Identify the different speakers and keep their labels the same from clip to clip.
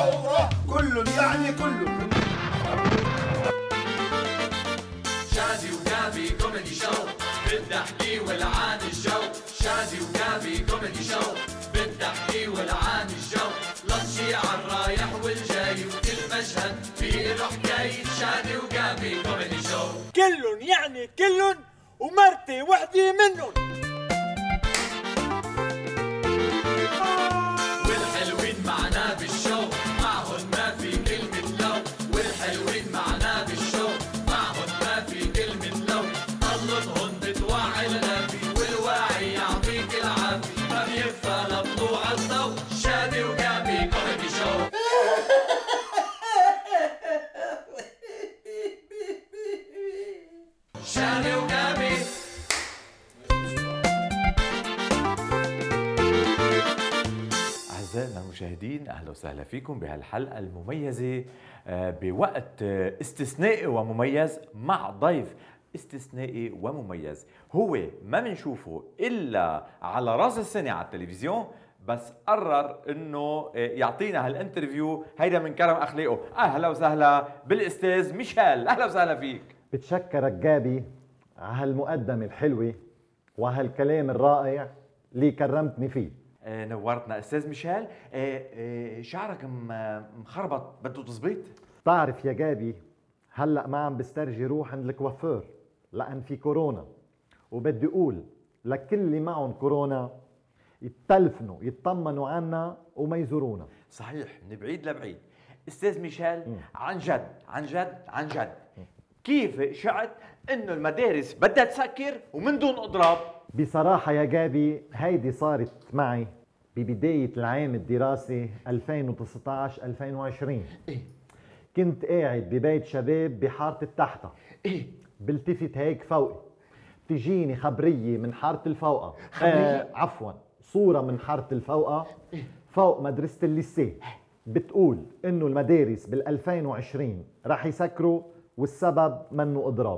Speaker 1: ثورة كل يعني كل.
Speaker 2: شادي وجابي كوميدي شو بالضحكي والعان الجو. شادي وجابي كوميدي شو بالضحكي والعان الجو. لطشي عالرايح والجاي وكل مشهد في له حكاية. شادي وجابي كوميدي شو
Speaker 3: كلن يعني كلن ومرتي وحدي منن.
Speaker 2: والحلوين معنا بالشو معهن ما في كلمة لو. والحلوين معنا بالشو معهن ما في كلمة لو. طلبهن بتوعي الغافي والواعي يعطيك العافية. ما بينفع لطلوع الضو. شادي وجابي كوميدي شو. شادي وجابي.
Speaker 4: أعزائنا المشاهدين، أهلا وسهلا فيكم بهالحلقة المميزة بوقت استثنائي ومميز مع ضيف استثنائي ومميز. هو ما بنشوفه إلا على رأس السنة على التلفزيون، بس قرر إنه يعطينا هالانترفيو هيدا من كرم أخلاقه. أهلا وسهلا بالأستاذ ميشيل، أهلا وسهلا فيك.
Speaker 5: بتشكرك جابي على هالمقدمة الحلوة وهالكلام الرائع اللي كرمتني فيه.
Speaker 4: نورتنا أستاذ ميشيل. شعرك مخربط، بده تظبيط؟
Speaker 5: بتعرف يا جابي هلأ ما عم بسترجي روح عند الكوافير لأن في كورونا، وبدي أقول لكل اللي معهم كورونا يتلفنوا يطمنوا عنا وما يزورونا.
Speaker 4: صحيح، من بعيد لبعيد. استاذ ميشيل، عن جد عن جد عن جد، كيف شعت انه المدارس بدها تسكر ومن دون اضراب؟
Speaker 5: بصراحة يا جابي هيدي صارت معي ببداية العام الدراسي 2019-2020. كنت قاعد ببيت شباب بحارة التحتة. بلتفت هيك فوقي بتجيني خبرية من حارة الفوقة. عفوا، صورة من حارة الفوقة فوق مدرسة الليسيه بتقول انه المدارس بال2020 رح يسكروا والسبب منه اضراب.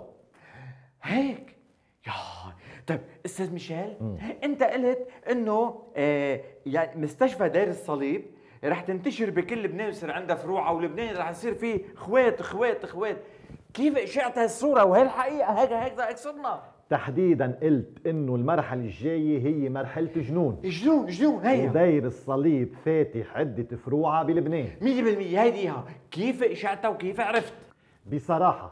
Speaker 4: هيك يا طيب استاذ ميشيل، انت قلت انه يعني مستشفى دير الصليب رح تنتشر بكل لبنان ويصير عندها فروعها، ولبنان رح يصير فيه اخوات اخوات اخوات. كيف اشعت هالصوره وهي الحقيقه؟ هيك صرنا.
Speaker 5: تحديدا قلت انه المرحله الجايه هي مرحله جنون.
Speaker 4: جنون هي.
Speaker 5: ودير الصليب فاتح عده فروعها بلبنان
Speaker 4: 100%. هيديها كيف اشعتها وكيف عرفت؟
Speaker 5: بصراحه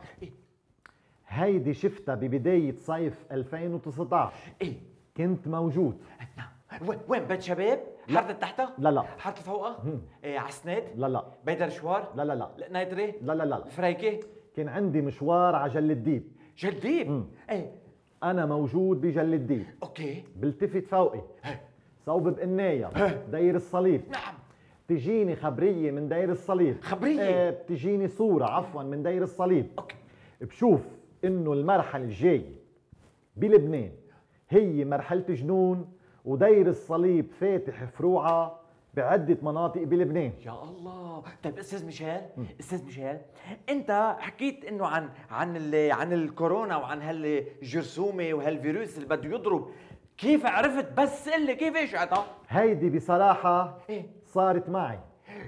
Speaker 5: هيدي شفتها ببدايه صيف 2019. كنت موجود.
Speaker 4: وين بيت شباب؟ حارة التحتة؟
Speaker 5: لا.
Speaker 4: حارة الفوقة؟ عسناد؟
Speaker 5: لا.
Speaker 4: بيت الشوار؟
Speaker 5: لا.
Speaker 4: نايتري؟
Speaker 5: لا.
Speaker 4: الفريكة؟
Speaker 5: كان عندي مشوار على جل الديب.
Speaker 4: جل الديب؟
Speaker 5: انا موجود بجل الديب.
Speaker 4: اوكي.
Speaker 5: بلتفت فوقي صوب بقناية دير الصليب.
Speaker 4: نعم.
Speaker 5: تجيني خبرية من دير الصليب.
Speaker 4: خبرية؟
Speaker 5: بتجيني صورة عفوا من دير الصليب.
Speaker 4: اوكي.
Speaker 5: بشوف انه المرحلة الجاية بلبنان هي مرحلة جنون، ودير الصليب فاتح فروعها بعدة مناطق بلبنان.
Speaker 4: يا الله. طيب استاذ ميشيل، انت حكيت انه عن الكورونا وعن هالجرثومه وهالفيروس اللي بده يضرب. كيف عرفت؟ بس قل لي كيف اشعتها؟
Speaker 5: هيدي بصراحة صارت معي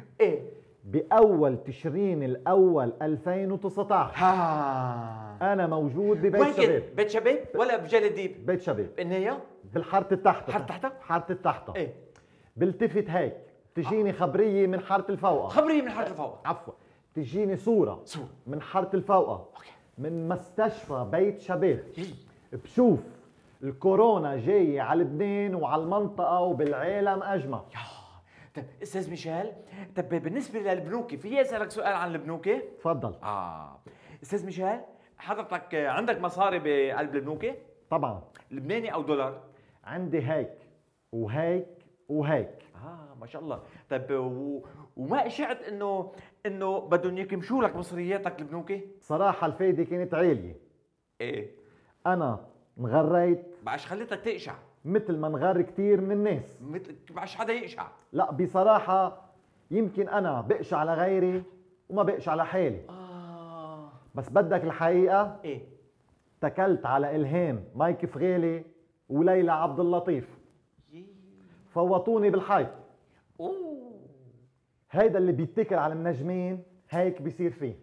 Speaker 5: بأول تشرين الأول 2019. أنا موجود ببيت شباب.
Speaker 4: بيت شباب ولا بجل الديب؟
Speaker 5: بيت شباب.
Speaker 4: بالنية؟
Speaker 5: بالحارة التحتة. حارة التحتة. بلتفت هيك تجيني خبرية من حارة الفوقة.
Speaker 4: خبرية من حارة الفوقة.
Speaker 5: عفوا، تجيني صورة من حارة الفوقة. من مستشفى بيت شباب. بشوف الكورونا جاية على لبنان وعلى المنطقة وبالعالم أجمع.
Speaker 4: طيب استاذ ميشيل، طب بالنسبة للبنوكي في اسألك سؤال عن البنوكي؟
Speaker 5: تفضل.
Speaker 4: استاذ ميشيل، حضرتك عندك مصاري بقلب البنوكي؟
Speaker 5: طبعا.
Speaker 4: لبناني او دولار؟
Speaker 5: عندي هيك وهيك وهيك.
Speaker 4: ما شاء الله. طيب وما اشعت انه بدهم يكمشوا لك مصرياتك البنوكي؟
Speaker 5: صراحة الفايدة كانت عالية. أنا انغريت.
Speaker 4: بعش خليتك تقشع؟
Speaker 5: مثل ما انغر كثير من الناس.
Speaker 4: بعش حدا يقشع؟
Speaker 5: لا بصراحة يمكن أنا بقشع على غيري وما بقشع على حالي. بس بدك الحقيقة؟ اتكلت على إلهام مايك فغالي وليلى عبد اللطيف. فوطوني بالحيط. هيدا اللي بيتكل على النجمين هيك بيصير فيه.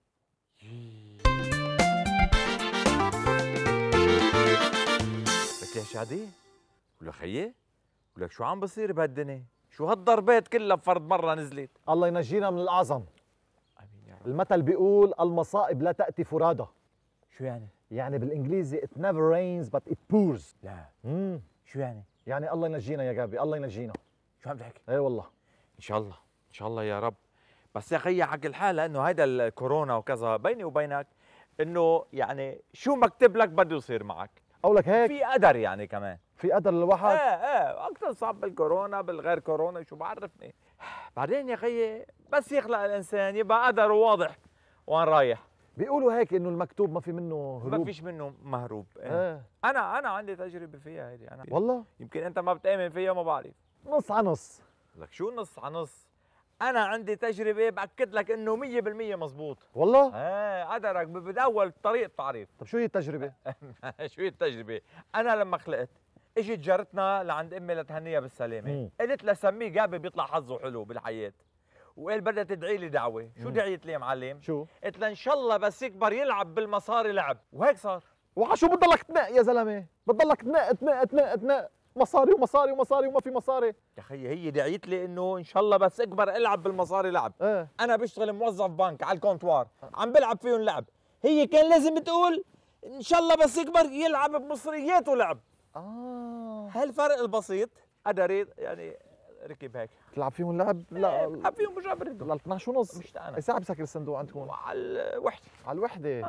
Speaker 4: لك يا شادي ولا خيي ولك شو عم بصير بهالدنيا؟ شو هالضربات كلها بفرد مرة نزلت؟
Speaker 5: الله ينجينا من الأعظم.
Speaker 4: امين يا رب.
Speaker 5: المثل بيقول المصائب لا تأتي فرادى.
Speaker 4: شو يعني؟
Speaker 5: يعني بالإنجليزي it never rains but it pours.
Speaker 4: لا
Speaker 5: امم
Speaker 4: شو يعني؟
Speaker 5: يعني الله ينجينا يا جابي، الله ينجينا.
Speaker 4: شو عم تحكي؟
Speaker 5: اي والله.
Speaker 4: ان شاء الله ان شاء الله يا رب. بس يا خيي حق الحال لانه هيدا الكورونا وكذا بيني وبينك انه يعني شو مكتب لك بده يصير معك.
Speaker 5: قولك هيك
Speaker 4: في قدر يعني كمان.
Speaker 5: في قدر للواحد.
Speaker 4: ايه اكثر صعب بالكورونا بالغير كورونا شو بعرفني. بعدين يا خيي بس يخلق الانسان يبقى قدره واضح وين رايح.
Speaker 5: بيقولوا هيك انه المكتوب ما في منه هروب.
Speaker 4: ما فيش منه مهروب.
Speaker 5: ايه.
Speaker 4: انا عندي تجربه فيها هيدي انا.
Speaker 5: والله
Speaker 4: يمكن انت ما بتامن فيها ما بعرف.
Speaker 5: نص على نص.
Speaker 4: لك شو نص على نص؟ انا عندي تجربه باكد لك انه 100% مزبوط.
Speaker 5: والله؟
Speaker 4: ايه قدرك باول طريق تعريف.
Speaker 5: طب شو هي التجربة؟
Speaker 4: شو هي التجربه؟ انا لما خلقت اجت جارتنا لعند امي لتهنيها بالسلامه، قلت لها سميه جابي بيطلع حظه حلو بالحياه. وقال بدها تدعي لي دعوه، شو دعيت لي يا معلم؟
Speaker 5: شو؟
Speaker 4: قلت لها ان شاء الله بس يكبر يلعب بالمصاري لعب، وهيك صار.
Speaker 5: وعشو بتضلك تنق يا زلمه؟ بتضلك تنق تنق تنق تنق مصاري ومصاري ومصاري وما في مصاري.
Speaker 4: يا خيي هي دعيت لي انه ان شاء الله بس اكبر العب بالمصاري لعب.
Speaker 5: ايه.
Speaker 4: انا بشتغل موظف بنك على الكونتوار، عم بلعب فيهم لعب، هي كان لازم تقول ان شاء الله بس يكبر يلعب بمصرياته لعب. هالفرق البسيط قدرت يعني ركب هيك.
Speaker 5: تلعب فيهم لعب؟ لا
Speaker 4: بلعب فيهم مش عم برد.
Speaker 5: ل 12 ونص.
Speaker 4: مش انا.
Speaker 5: اي ساعة بسكر الصندوق عندكم؟
Speaker 4: على الوحده.
Speaker 5: على الوحدة.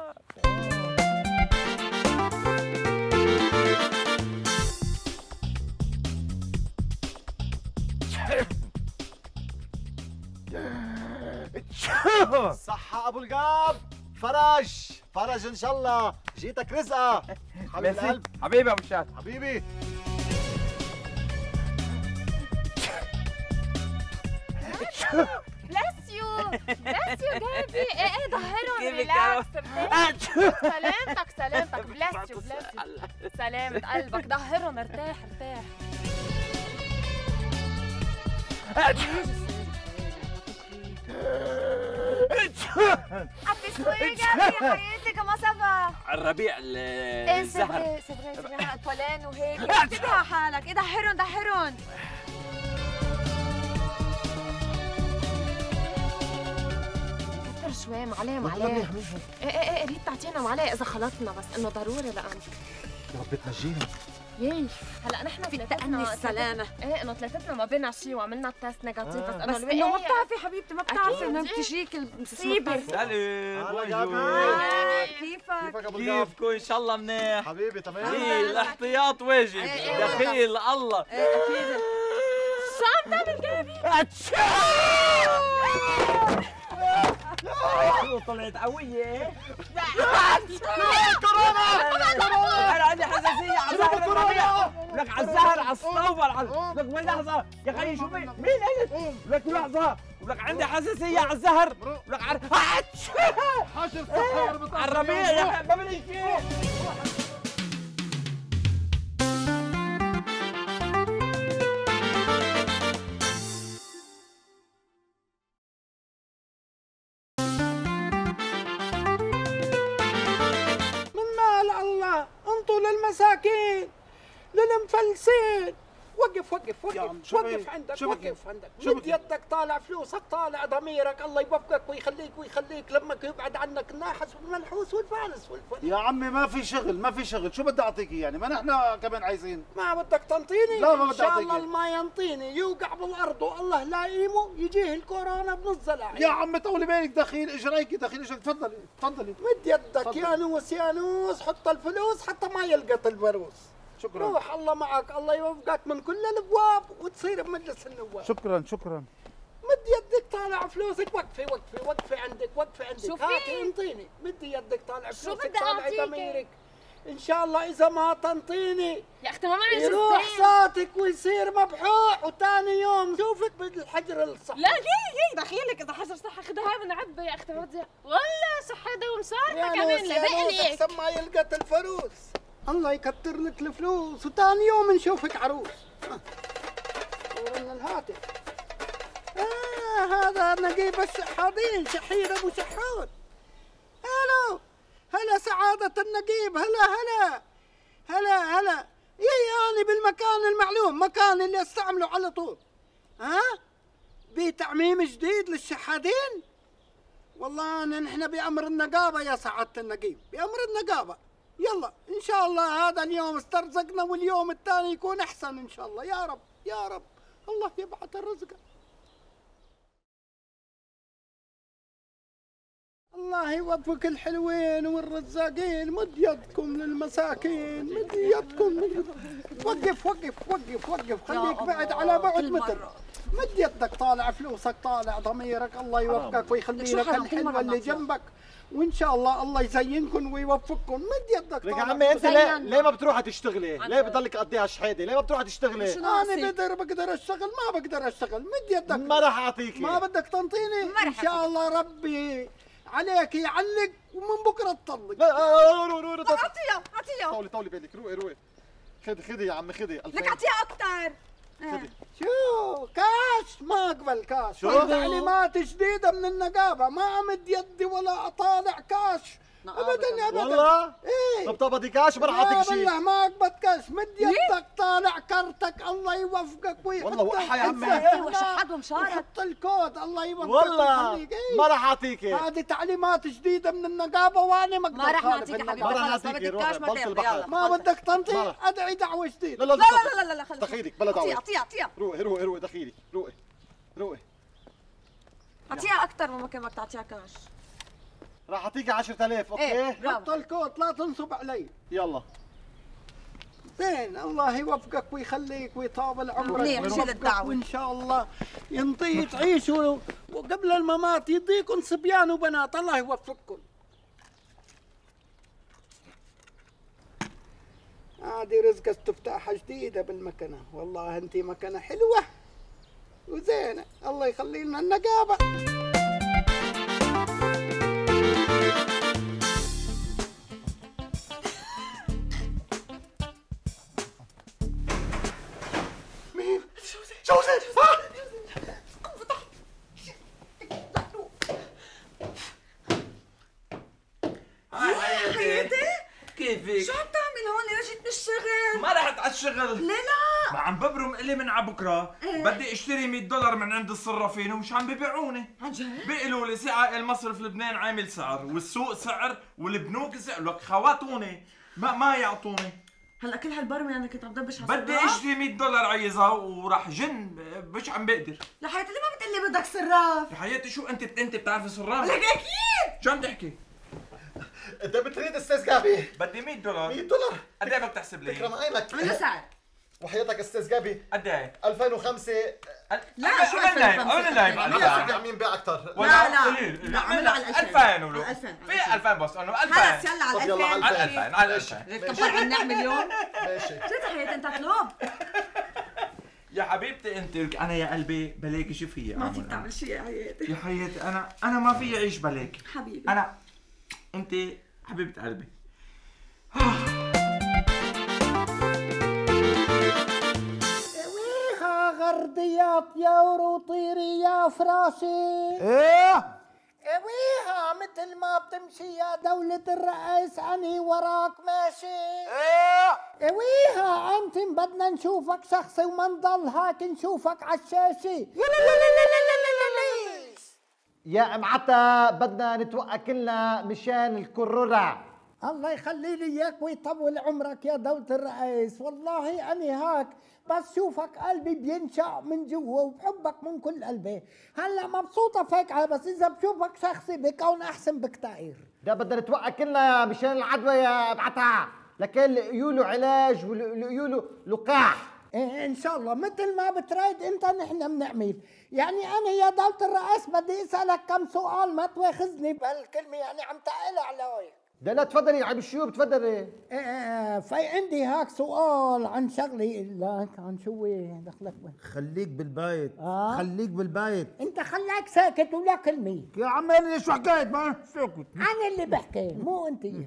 Speaker 6: صحة ابو القاب. فرج فرج ان شاء الله، جيتك رزقة حبيب القلب.
Speaker 4: حبيبي ابو الشات
Speaker 6: حبيبي.
Speaker 7: بلس يو بلس يو جابي. ايه ظهرهم ريلاكس. سلامتك سلامتك. بلس يو بلس يو. سلامة قلبك. ظهرهم ارتاح ارتاح. عبي شوي جابي يا حياتي كما سافا.
Speaker 4: الربيع الزهر.
Speaker 7: سيفري طولان وهيك. انتبه على حالك. ايه ظهرهم ظهرهم. شوي معليه معليه. ايه ريت تعطينا معليه اذا خلطنا بس انه ضروري لأنك
Speaker 6: يا رب تنجينا.
Speaker 7: ياي هلا نحن ثلاثتنا السلامة. ايه انه ثلاثتنا ما بينا شيء وعملنا التست نيجاتيف بس انه ما بتعرفي حبيبتي ما بتعرفي انه بتجيك المصيبة.
Speaker 4: سلام
Speaker 7: كيفك؟
Speaker 4: كيفكم ان شاء الله منيح؟
Speaker 6: حبيبي تمام.
Speaker 4: الاحتياط واجب. دخيل الله.
Speaker 7: ايه اكيد. شو عم تعمل جابي؟
Speaker 4: طلعت قوية.
Speaker 6: كورونا.
Speaker 4: انا عندي حساسية على زهر الربيع. لك على الزهر على الصوبر لك وين لحظة يا خيي شو مين قلت؟ لك لحظة ولك عندي حساسية على الزهر ولك على
Speaker 6: حاشر صحة
Speaker 4: على الربيع يا ما بدي فيه.
Speaker 3: للمساكين للمفلسين. وقف وقف وقف وقف عندك وقف عندك. مد يدك طالع فلوسك طالع ضميرك. الله يوفقك ويخليك لما يبعد عنك الناحس والمنحوس والفارس والفل.
Speaker 1: يا عمي ما في شغل ما في شغل، شو بدي اعطيك يعني؟ ما نحن كمان عايزين.
Speaker 3: ما بدك تنطيني؟
Speaker 1: لا ما بدي
Speaker 3: اعطيك. ان
Speaker 1: اعطيك.
Speaker 3: شاء الله ما ينطيني يوقع بالارض والله لا يقيمه يجيه الكورونا بنزل.
Speaker 1: يا عمي طولي بالك دخيل اجريك دخيل اجريك. تفضلي تفضلي.
Speaker 3: مد يدك يا نوس يا نوس. حط الفلوس حتى ما يلقط الفيروس.
Speaker 1: شكرا.
Speaker 3: روح الله معك. الله يوفقك من كل الابواب وتصير بمجلس النواب.
Speaker 1: شكرا شكرا.
Speaker 3: مد يدك طالع فلوسك. وقفي عندك
Speaker 7: شو
Speaker 3: هاتي انطيني. مدي يدك طالع
Speaker 7: شو
Speaker 3: فلوسك
Speaker 7: بدي
Speaker 3: طالعي
Speaker 7: أعطيك؟
Speaker 3: ضميرك. ان شاء الله اذا ما تنطيني
Speaker 7: يا اختي ما معي
Speaker 3: يروح صوتك ويصير مبحوح وثاني يوم شوفك بالحجر الصحي.
Speaker 7: لا يي دخيلك اذا حجر صحة خذها هاي من عبة يا اختي ما تضيع. والله صحة دوم صارت كمان لبقلك
Speaker 3: احسن ما يلقط الفلوس. الله يكتر لك الفلوس وثاني يوم نشوفك عروس. ورنا الهاتف. هذا نقيب الشحاذين شحير ابو شحود. هلا هلا سعادة النقيب، هلا يعني بالمكان المعلوم، مكان اللي استعمله على طول. بتعميم جديد للشحاذين؟ والله نحن بأمر النقابة يا سعادة النقيب، بأمر النقابة. يلا إن شاء الله هذا اليوم استرزقنا واليوم الثاني يكون أحسن إن شاء الله. يا رب يا رب، الله يبعث الرزق. الله يوفق الحلوين والرزاقين. مد يدكم للمساكين، مد يدكم. وقف خليك بعد على بعد متر. مد يدك، طالع فلوسك، طالع ضميرك. الله يوفقك ويخلي لك الحلوة اللي جنبك، وان شاء الله الله يزينكم ويوفقكم. مد يدك.
Speaker 6: لك يا عمي انت ليه ما بتروحي تشتغلي؟ ليه بتضلك قضيها شحاده؟ ليه ما بتروحي تشتغلي؟
Speaker 3: انا بقدر اشتغل، ما بقدر اشتغل. مد يدك.
Speaker 6: ما راح اعطيكي.
Speaker 3: ما بدك تنطيني؟ ان شاء الله ربي عليك يعلق ومن بكره تطلق.
Speaker 6: اعطيها طولي بالك. روقي خذي يا عمي، خذي.
Speaker 8: لك اعطيها اكثر.
Speaker 3: شو كاش؟ ما اقبل كاش. تعليمات جديده من النقابه، ما امد يدي ولا اطالع كاش ابدا.
Speaker 6: والله؟
Speaker 3: ايه
Speaker 6: طب بدي كاش ما راح اعطيك شيء.
Speaker 3: والله ما اقبل كاش. مد يدك، طالع كرتك. الله يوفقك ويحط.
Speaker 6: والله وقحة يا عمي.
Speaker 8: ايوه شحد ومشارك.
Speaker 3: حط الكود. الله يوفقك.
Speaker 6: والله ما راح اعطيكي.
Speaker 3: هذه تعليمات جديده من النقابه وانا ما
Speaker 8: ما راح
Speaker 3: اقدر
Speaker 8: نعطيك يا حبيبي.
Speaker 6: ما راح
Speaker 8: خلص ما
Speaker 6: نعطيكي.
Speaker 8: بدك كاش ما
Speaker 6: روحي،
Speaker 8: تاخذ. يلا
Speaker 3: ما بدك تنطي. ادعي دعوه جديده.
Speaker 8: لا خلص.
Speaker 6: دخيلك بلا دعوه.
Speaker 8: اعطيها
Speaker 6: روقي دخيلك. روقي
Speaker 8: اعطيها اكثر ممكن ما تعطيها كاش.
Speaker 6: راح اعطيكي 10,000. اوكي
Speaker 3: حط الكود، لا تنصب علي.
Speaker 6: يلا
Speaker 3: زين. الله يوفقك ويخليك ويطول عمرك
Speaker 8: ويوفقك،
Speaker 3: وان شاء الله ينطي تعيشوا وقبل الممات يديكم صبيان وبنات. الله يوفقكم. هذه رزق استفتاحة جديدة بالمكنة. والله انتي مكنة حلوة وزينة. الله يخلي لنا النقابة. مين؟ جوزي.
Speaker 9: حياتي كيفك؟
Speaker 8: شو عم تعمل هون؟ رجيت من الشغل.
Speaker 9: ما رحت على الشغل.
Speaker 8: ليه لا؟
Speaker 9: ما عم ببرم إلي من عبكره. بدي اشتري $100 من عند الصرافين ومش عم ببيعوني.
Speaker 8: عن جد؟
Speaker 9: بيقولوا لي سعر المصرف لبنان عامل سعر والسوق سعر والبنوك سعر. لك خواتوني ما يعطوني.
Speaker 8: هلا كل هالبرمه انا كنت عم دبش على
Speaker 9: بدي اشتري $100 عايزها وراح جن مش عم بقدر.
Speaker 8: لحياتي ليه ما بتقلي بدك صراف؟
Speaker 9: يا حياتي شو انت بتعرفي صراف؟
Speaker 8: لك اكيد.
Speaker 9: شو عم تحكي؟
Speaker 6: انت بتريد استاذ جابي؟
Speaker 9: بدي $100.
Speaker 6: $100
Speaker 9: قد ايه بدك تحسب لي؟
Speaker 6: تكرم عينك.
Speaker 8: على سعر.
Speaker 6: وحياتك استاذ جابي
Speaker 9: قد ايه؟
Speaker 6: 2005.
Speaker 8: لا شو
Speaker 9: قبل نايم
Speaker 6: عم ينباع اكثر.
Speaker 8: لا عملها على
Speaker 9: 2000 ولو
Speaker 8: 2000
Speaker 9: في 2000 بس انه 2000.
Speaker 8: خلص يلا على
Speaker 6: طب يلا
Speaker 8: 2000.
Speaker 9: على 2000
Speaker 8: غير كبر عن نعمل اليوم.
Speaker 6: ماشي.
Speaker 8: شو حياتي انت طلب؟
Speaker 9: يا حبيبتي انت انا يا قلبي بلاكي شو فيي
Speaker 8: ما فيك تعمل شيء يا حياتي.
Speaker 9: يا حياتي انا ما في اعيش بلاكي
Speaker 8: حبيبي.
Speaker 9: انت حبيبة قلبي.
Speaker 3: ويها غرديات يا وروطيري يا فراشي. ويها مثل ما بتمشي يا دولة الرئيس أني وراك ماشي. ويها أنت بدنا نشوفك شخصي وما نضل هاك نشوفك عالشاشة.
Speaker 5: يا ام عتا بدنا نتوقع كلنا مشان الكرورة.
Speaker 3: الله يخلي لي اياك ويطول عمرك يا دولة الرئيس. والله أني هاك بس شوفك قلبي بينشع من جوا وبحبك من كل قلبي. هلا مبسوطة فيك بس إذا بشوفك شخصي بكون أحسن بكتير.
Speaker 5: ده بدنا نتوقع كلنا مشان العدوى يا ام عتا. لكن يقولوا علاج ويقولوا لقاح.
Speaker 3: إيه إن شاء الله مثل ما بتريد أنت نحن بنعمل. يعني أنا يا دولة الرئيس بدي أسألك كم سؤال ما تواخذني بهالكلمة يعني عم تقل علي.
Speaker 5: ده لا تفضلي يا عم الشيوب تفضلي.
Speaker 3: في عندي هاك سؤال عن شغلي لك. عن شو دخلك وين؟
Speaker 1: خليك بالبيت. خليك بالبيت.
Speaker 3: انت خلاك ساكت ولا كلمة.
Speaker 1: يا عمي شو حكيت؟ ما ساكت.
Speaker 3: انا اللي بحكي مو انت.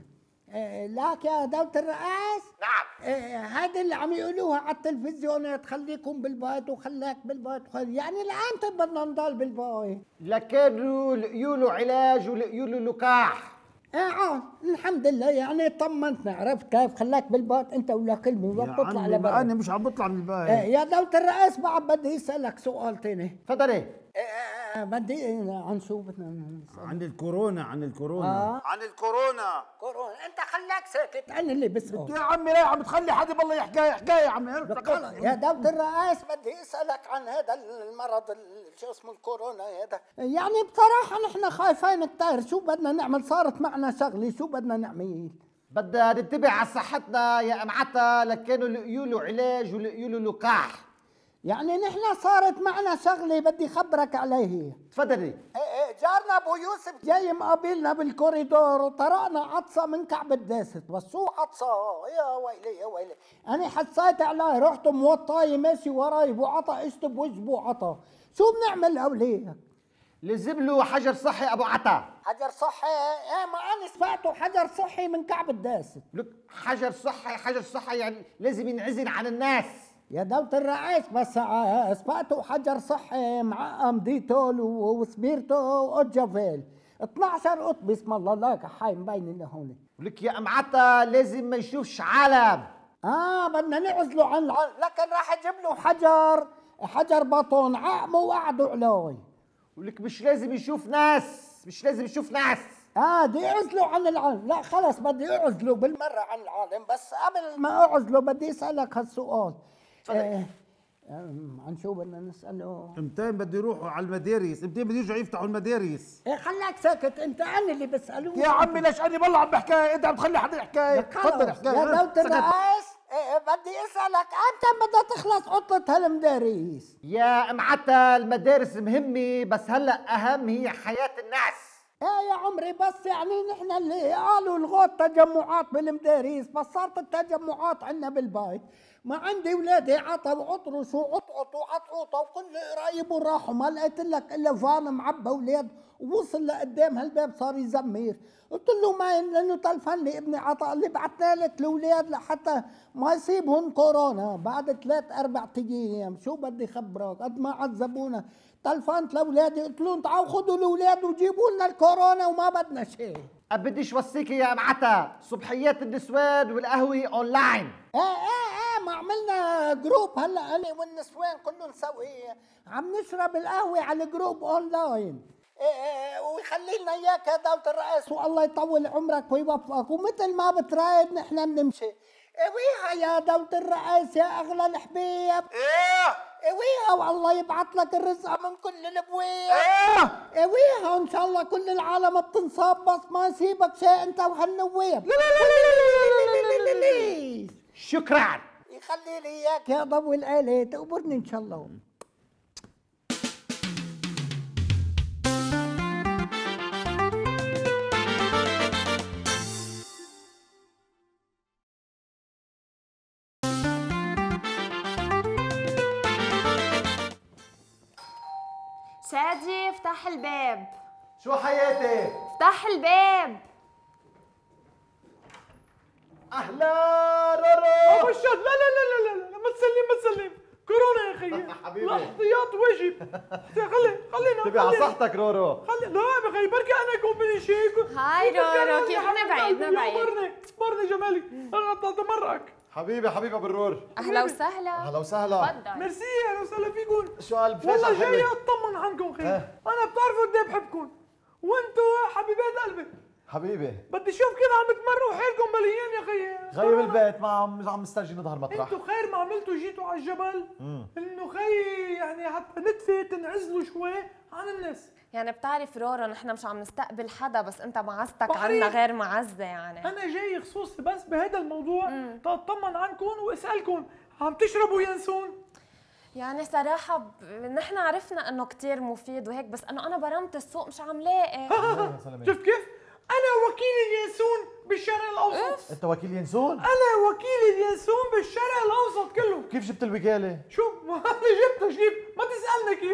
Speaker 3: لك يا دولة الرئيس.
Speaker 6: نعم.
Speaker 3: هذا اللي عم يقولوها على التلفزيون تخليكم بالبيت وخلاك بالبيت يعني الآن بدنا نضل بالبيت.
Speaker 6: لكانوا يقولوا علاج ويقولوا لقاح.
Speaker 3: الحمد لله يعني طمنتنا، عرفت كيف خلاك بالبيت انت ولا كلمه ولا بتطلع لبرا.
Speaker 1: انا مش عم بطلع من البيت.
Speaker 3: يا دولة الرئيس بعد بدي اسالك سؤال تاني.
Speaker 6: تفضلي.
Speaker 3: بدي عن شو بدنا نسأل؟
Speaker 1: عن الكورونا. عن الكورونا.
Speaker 3: كورونا. انت خلاك ساكت، انا اللي بسأل.
Speaker 1: يا عمي لا عم تخلي حدا بالله يحكي يا عمي.
Speaker 3: يا دولة الرئيس بدي اسالك عن هذا المرض شو اسمه الكورونا هذا. يعني بصراحة نحن خايفين كتير، شو بدنا نعمل؟ صارت معنا شغلة، شو بدنا نعمل؟
Speaker 6: بدنا ننتبه على صحتنا يا امعتها، لكانوا يقولوا علاج ويقولوا لقاح.
Speaker 3: يعني نحن صارت معنا شغلة بدي خبرك عليها.
Speaker 6: تفضلي.
Speaker 3: جارنا ابو يوسف جاي مقابلنا بالكوريدور وطرقنا عطسة من كعب الداست. بس شو عطسة؟ يا ويلي يا ويلي، انا حسيت عليه، رحت موطاي ماشي وراي بوعطا، اجت بوجه بوعطا. شو بنعمل اولياء؟
Speaker 6: لازم له حجر صحي ابو عطا.
Speaker 3: حجر صحي؟ ما انا سمعته حجر صحي من كعب الداست.
Speaker 6: لك حجر صحي يعني لازم ينعزل عن الناس.
Speaker 3: يا دولة الرئيس بس سبقته حجر صحي معقم ديتول وسبيرتو واوجافيل 12 قط. بسم الله لك حي مبين لهون.
Speaker 6: ولك يا امعتها لازم ما يشوفش علم.
Speaker 3: بدنا نعزله عن العالم، لكن راح اجيب له حجر بطن عقمه وقعدوا علوي.
Speaker 6: ولك مش لازم يشوف ناس.
Speaker 3: بدي اعزله عن العالم. لا خلص بدي اعزله بالمرة عن العالم، بس قبل ما اعزله بدي اسألك هالسؤال. عن شو بدنا نسأله؟
Speaker 1: امتين بده يروحوا على المدارس، امتين بده يرجعوا يفتحوا المدارس.
Speaker 3: خلاك ساكت انت، انا اللي بسألوه.
Speaker 1: يا عمي ليش انا بالله عم بحكي، انت عم تخلي حدا يحكي. تفضل احكي.
Speaker 3: يا دولة الرئيس بدي اسألك امتى بدها تخلص عطلة هالمدارس؟
Speaker 6: يا امعتها المدارس مهمة، بس هلا اهم هي حياة الناس.
Speaker 3: يا عمري بس يعني نحن اللي قالوا الغوا التجمعات بالمدارس، بس صارت التجمعات عندنا بالبيت. ما عندي ولادي عطوا وعطروا وعطعطوا وعطعوطوا وكل قرايبهم راحوا، ما لقيت لك الا فان معبى اولاد، ووصل لقدام هالباب صار يزمر. قلت له ما لانه تلفن لي ابني عطا، اللي بعثنا لك الاولاد لحتى ما يصيبهم كورونا بعد 3-4 ايام. شو بدي خبرك قد ما عذبونا. تلفنت لاولادي قلت لهم تعالوا خذوا الاولاد وجيبوا لنا الكورونا وما بدنا شيء.
Speaker 6: بديش وصيكي يا امعتها صبحيات النسوان والقهوه اونلاين.
Speaker 3: ما عملنا جروب هلا انا والنسوان كلهم سوي عم نشرب القهوه على الجروب اونلاين. ويخلي لنا اياك يا دولة الرئيس، والله يطول عمرك ويوفقك، ومثل ما بترايد نحن بنمشي. ويها يا دولة الرئيس يا اغلى الحبيب. ويها والله يبعث لك الرزق من كل الابواب. ويها ان شاء الله كل العالم بتنصاب، بس ما يصيبك شيء انت وهالنواب.
Speaker 6: شكرا.
Speaker 3: يخلي لي اياك يا ضو العيله، تقبرني ان شاء الله.
Speaker 7: شادي افتح الباب.
Speaker 6: شو حياتي؟
Speaker 7: افتح الباب.
Speaker 6: اهلا رورو.
Speaker 10: ابو الشاد لا لا لا لا لا ما تسلم كورونا يا اخي.
Speaker 6: حبيبي
Speaker 10: الاحتياط واجب. خلينا
Speaker 6: تبي على صحتك رورو.
Speaker 10: لا يا اخي بركي انا اكون بدي شيء.
Speaker 7: هاي رورو كيف نبعد
Speaker 10: برني جمالك انا تمرقك.
Speaker 6: حبيبي بالرور.
Speaker 7: اهلا وسهلا.
Speaker 6: اهلا وسهلا.
Speaker 7: تفضل.
Speaker 10: ميرسي اهلا وسهلا فيكم.
Speaker 6: شو قلب
Speaker 10: والله جاي اطمن عنكم خير. انا بتعرفوا قد ايه بحبكم وانتوا حبيبات قلبي.
Speaker 6: حبيبي
Speaker 10: بدي اشوف كذا عم تمروا حيلكم مليان يا اخي.
Speaker 6: غيب البيت ما عم نسترجي نظهر مطرح.
Speaker 10: انتوا خير ما عملتوا جيتوا على الجبل. انه خي يعني حتى ندفي تنعزلوا شوي عن الناس.
Speaker 7: يعني بتعرف رورو نحن مش عم نستقبل حدا، بس انت معزتك عنا غير معزه يعني.
Speaker 10: انا جاي خصوصي بس بهذا الموضوع تطمن عنكم واسالكم عم تشربوا ينسون؟
Speaker 7: يعني صراحة نحن عرفنا انه كتير مفيد وهيك، بس انه انا برمت السوق مش عم لاقي.
Speaker 10: شفت كيف؟ انا وكيل اليانسون بالشرق الاوسط.
Speaker 6: انت وكيل ينسون؟
Speaker 10: انا وكيل اليانسون بالشرق الاوسط كله.
Speaker 6: كيف جبت الوكالة؟
Speaker 10: شو؟ ما انا جبتها كيف؟ ما تسألنا كيف؟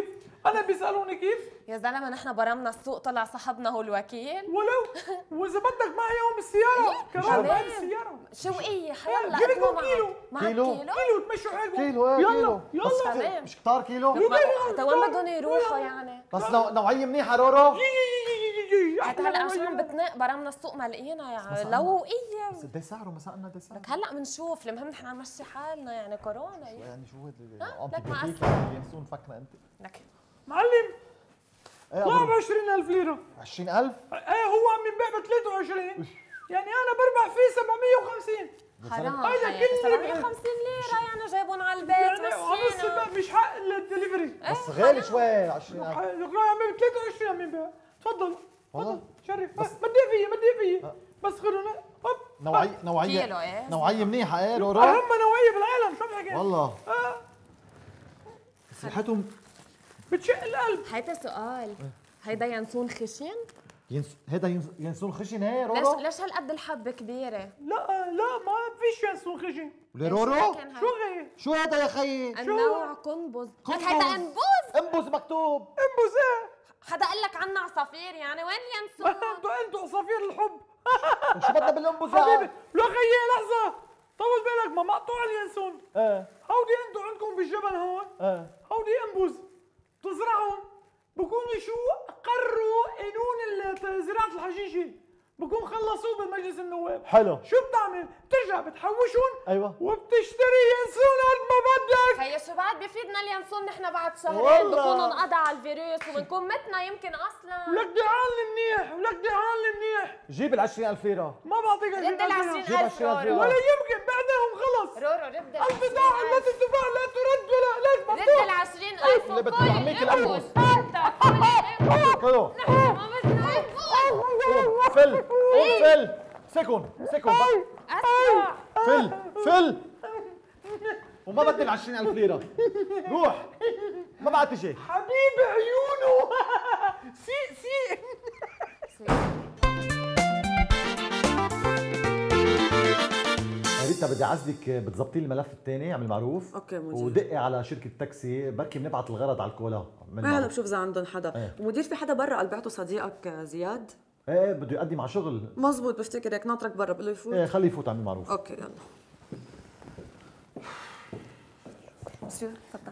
Speaker 10: انا بيسالوني كيف؟
Speaker 7: يا زلمه نحن برمنا السوق طلع صاحبنا هو الوكيل.
Speaker 10: ولو واذا بدك معي يوم بالسياره كمان معي بالسياره.
Speaker 7: شوقيه حيلا
Speaker 10: جيب لكم كيلو.
Speaker 7: كيلو
Speaker 10: تمشوا حالكم.
Speaker 5: كيلو
Speaker 10: يلا
Speaker 5: يلا مش كتار كيلو.
Speaker 7: حتى وين بدهم يروحوا يعني؟
Speaker 5: بس نوعيه منيحه رورو.
Speaker 7: حتى هلا مش عم بتنق برمنا السوق ما لقينا يعني لو
Speaker 5: بس قد ايه سعره مساء قد ايه سعره؟
Speaker 7: لك هلا بنشوف المهم نحن عم نمشي حالنا يعني كورونا
Speaker 5: يعني شو
Speaker 7: لك ما
Speaker 5: ينسون فكنا انت
Speaker 7: لك
Speaker 10: معلم طلع ب 20,000 ليره.
Speaker 5: 20,000؟
Speaker 10: ايه هو عم ينبيع ب 23 يعني انا بربح فيه 750.
Speaker 7: حرام
Speaker 10: هيدا كل
Speaker 7: 750 ليره يعني جايبون على البيت
Speaker 10: يعني مش حق الدليفري.
Speaker 5: بس غالي شوي 20,000.
Speaker 10: لا عم ب 23 عم ينبيع. تفضل تفضل شرف بدي فيه بس خذوا هوب
Speaker 5: نوعيه منيحه ايه رورو.
Speaker 10: اهم نوعيه بالعالم شو بحكي
Speaker 5: والله. ريحتهم
Speaker 10: بتشق القلب.
Speaker 7: هيدا سؤال هيدا ينسون خشن؟
Speaker 5: هيدا ينسون خشن هي رورو؟
Speaker 7: ليش هالقد الحبة كبيرة؟
Speaker 10: لا ما فيش ينسون خشن.
Speaker 5: ولي رورو؟
Speaker 10: شو غير؟
Speaker 5: شو هيدا يا خيي؟
Speaker 7: النوع قنبز. لك هيدا
Speaker 5: انبوز مكتوب.
Speaker 10: انبوز ايه؟
Speaker 7: حدا قال لك عنا عصافير يعني وين ينسون؟
Speaker 10: انتوا عصافير الحب.
Speaker 5: شو بدنا بالانبوز
Speaker 10: حبيبي؟ لا خيي لحظة طول بالك ما مقطوع اليانسون. هودي انتوا عندكم بالجبل هون. هودي انبوز بتزرعهم بكونوا شو قرروا قانون زراعة الحشيشة بكون خلصوه بمجلس النواب.
Speaker 5: حلو.
Speaker 10: شو بتعمل؟ بترجع بتحوشهم.
Speaker 5: ايوه.
Speaker 10: وبتشتري ينسون قد ما بدك.
Speaker 7: هي شو بعد بيفيدنا اليانسون نحن بعد شهرين بكونوا انقضى على الفيروس وبنكون متنا يمكن اصلا.
Speaker 10: ولك دعان منيح.
Speaker 5: جيب ال 20,000 ليره.
Speaker 10: ما بعطيك
Speaker 7: رد ال 20,000 رورو.
Speaker 10: ولا يمكن بعدهم خلص.
Speaker 7: رورو رد
Speaker 10: البضاعة التي تباع لا ترد ولا مفتوح.
Speaker 7: رد ال 20,000
Speaker 5: اللي بتعميك الانبوز. كلو. فل سكن
Speaker 7: اسرع
Speaker 5: فل وما بدي ال 20,000 ليره. روح ما بعد تجي.
Speaker 10: حبيب عيونه. سي
Speaker 5: ريتا بدي اعزلك بتظبطي لي الملف الثاني اعمل معروف.
Speaker 11: اوكي مدير.
Speaker 5: ودقي على شركه تاكسي بركي بنبعت الغرض على الكولا.
Speaker 11: هلا بشوف اذا عندهم حدا. مدير في حدا برا قال بعته صديقك زياد؟
Speaker 5: ايه بده يقدم على شغل.
Speaker 11: مزبوط بفتكر هيك ناطرك برا بقول له يفوت.
Speaker 5: ايه خليه يفوت اعمل معروف.
Speaker 11: اوكي يلا. مسيو تفضل.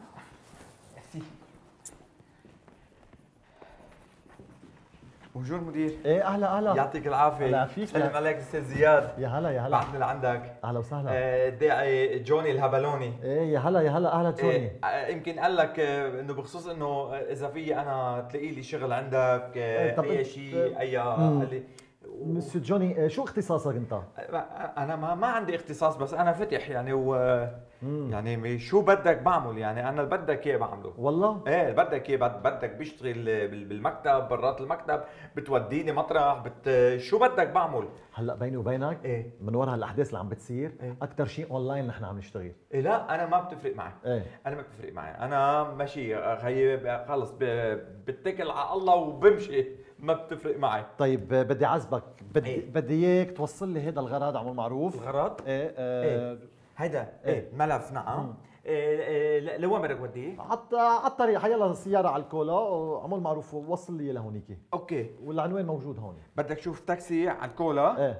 Speaker 12: بونجور مدير.
Speaker 5: ايه اهلا
Speaker 12: يعطيك العافيه.
Speaker 5: هلا فيك.
Speaker 12: سلم عليك استاذ زياد.
Speaker 5: يا هلا
Speaker 12: بعتني لعندك.
Speaker 5: اهلا وسهلا.
Speaker 12: داعي جوني الهبلوني.
Speaker 5: ايه يا هلا اهلا جوني.
Speaker 12: يمكن قال لك انه بخصوص انه اذا في انا تلاقي لي شغل عندك اي شيء اي قال لي
Speaker 5: مسيو جوني شو اختصاصك انت؟
Speaker 12: انا ما عندي اختصاص بس انا فتح يعني يعني شو بدك بعمل يعني انا اللي بدك اياه بعمله.
Speaker 5: والله؟
Speaker 12: ايه بدك اياه بدك بشتغل بالمكتب برات المكتب بتوديني مطرح شو بدك بعمل.
Speaker 5: هلا بيني وبينك
Speaker 12: ايه
Speaker 5: من وراء الاحداث اللي عم بتصير
Speaker 12: ايه
Speaker 5: اكثر شيء اونلاين نحن عم نشتغل.
Speaker 12: إيه لا انا ما بتفرق معي.
Speaker 5: ايه
Speaker 12: انا ما بتفرق معي انا ماشي هي خلص بتكل على الله وبمشي ما بتفرق معي.
Speaker 5: طيب بدي عزبك بدي اياك توصل لي هذا الغرض اعمل معروف.
Speaker 12: الغرض؟
Speaker 5: ايه
Speaker 12: هيدا ملف نعم. لوين بدك وديه؟
Speaker 5: على الطريق حيلا سيارة على الكولا وعمل معروف وصل لي لهونيك.
Speaker 12: اوكي
Speaker 5: والعنوان موجود هون.
Speaker 12: بدك تشوف تاكسي على الكولا؟
Speaker 5: ايه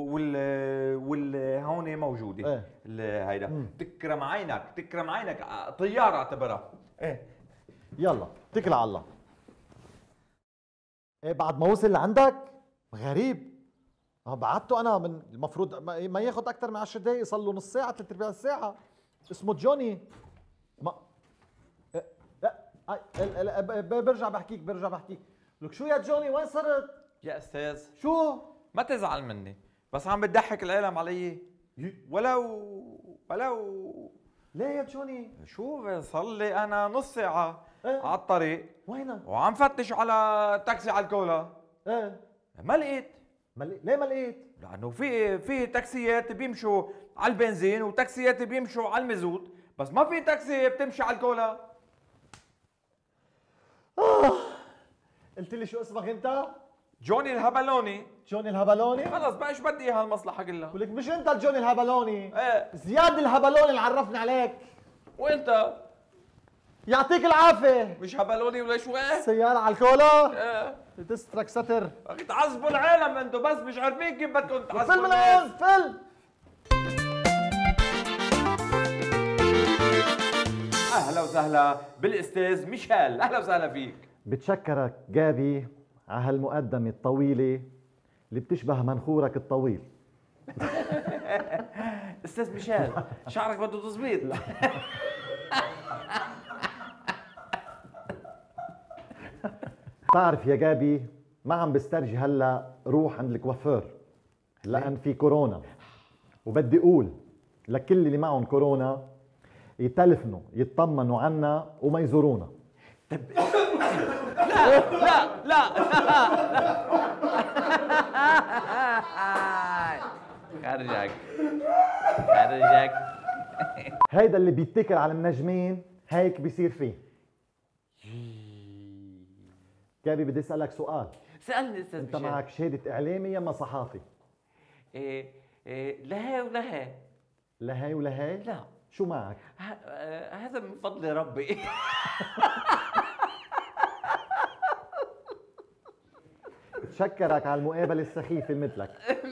Speaker 12: هون موجودة.
Speaker 5: ايه
Speaker 12: هيدا تكرم عينك طيارة اعتبرها. ايه
Speaker 5: يلا اتكل على الله. ايه بعد ما وصل لعندك غريب بعته انا من المفروض ما ياخذ اكثر من 10 دقائق صار له نص ساعه 3/4 ساعه. اسمه جوني ما برجع بحكيك لك شو يا جوني وين صرت؟
Speaker 12: يا استاذ
Speaker 5: شو؟
Speaker 12: ما تزعل مني بس عم بتضحك العالم علي. ولو
Speaker 5: ليه يا جوني؟
Speaker 12: شو صار لي انا نص ساعة على الطريق.
Speaker 5: وينك؟
Speaker 12: وعم فتش على تاكسي على الكولا. ما لقيت.
Speaker 5: ليه ما لقيت؟
Speaker 12: لانه في تاكسيات بيمشوا على البنزين وتاكسيات بيمشوا على المازوت بس ما في تاكسي بتمشي على الكولا.
Speaker 5: قلت لي شو اسمك انت؟
Speaker 12: جوني الهبلوني.
Speaker 5: جوني الهبلوني؟
Speaker 12: خلص بقى ايش بدي هالمصلحة كلها؟
Speaker 5: بقول لك مش انت الجوني الهبلوني.
Speaker 12: ايه
Speaker 5: زياد الهبلوني اللي عرفني عليك.
Speaker 12: وانت؟
Speaker 6: يعطيك العافيه.
Speaker 12: مش هبلوني ولا شوي؟
Speaker 6: سيارة على الكولا؟ بتسترك ستر.
Speaker 12: اخي تعذبوا العالم انتم، بس مش عارفين كيف بدكم تعذبوا
Speaker 6: فيلم
Speaker 12: الناس.
Speaker 6: فيلم.
Speaker 4: اهلا وسهلا بالاستاذ ميشيل، اهلا وسهلا فيك.
Speaker 5: بتشكرك جابي على هالمقدمة الطويلة اللي بتشبه منخورك الطويل.
Speaker 4: استاذ ميشيل شعرك بده تظبيط.
Speaker 5: بتعرف يا جابي ما عم بسترجي هلا روح عند الكوافير لأن في كورونا، وبدي أقول لكل اللي معهم كورونا يتلفنوا يطمنوا عنا وما يزورونا.
Speaker 12: لا لا لا خرجك خرجك.
Speaker 5: هيدا اللي بيتكل على النجمين هيك بيصير فيه. جابي بدي اسألك سؤال.
Speaker 4: سألني استاذ
Speaker 5: انت
Speaker 4: ميشيل.
Speaker 5: معك شهادة اعلامي يما صحافي؟
Speaker 4: لهي ولهي.
Speaker 5: لهي ولهي؟
Speaker 4: لا.
Speaker 5: شو معك؟
Speaker 4: هذا من فضل ربي.
Speaker 5: بتشكرك على المقابلة السخيفة مثلك.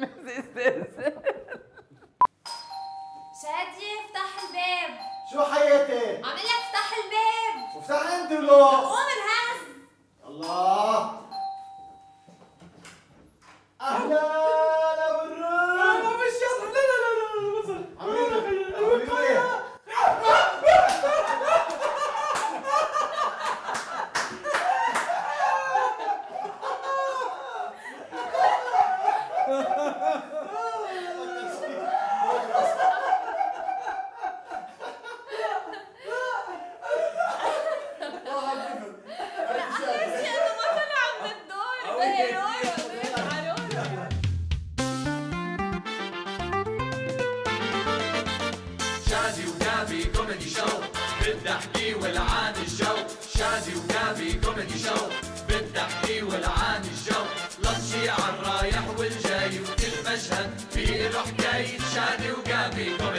Speaker 13: شادي افتح الباب.
Speaker 6: شو حياتي؟
Speaker 13: عم لك افتح الباب.
Speaker 6: وافتح انت ولو؟
Speaker 13: قوم انهز.
Speaker 6: الله. اهلا ابو الروح.
Speaker 10: لا مش يلا، لا لا لا بصل.
Speaker 6: عملوا ايه؟
Speaker 2: شادي وجابي كوميدي شو بدي احكي والعان الجو. شادي وجابي كوميدي شو بدي احكي والعان الجو. لطشي عالرايح والجاي وكل مشهد في له حكاية. شادي وجابي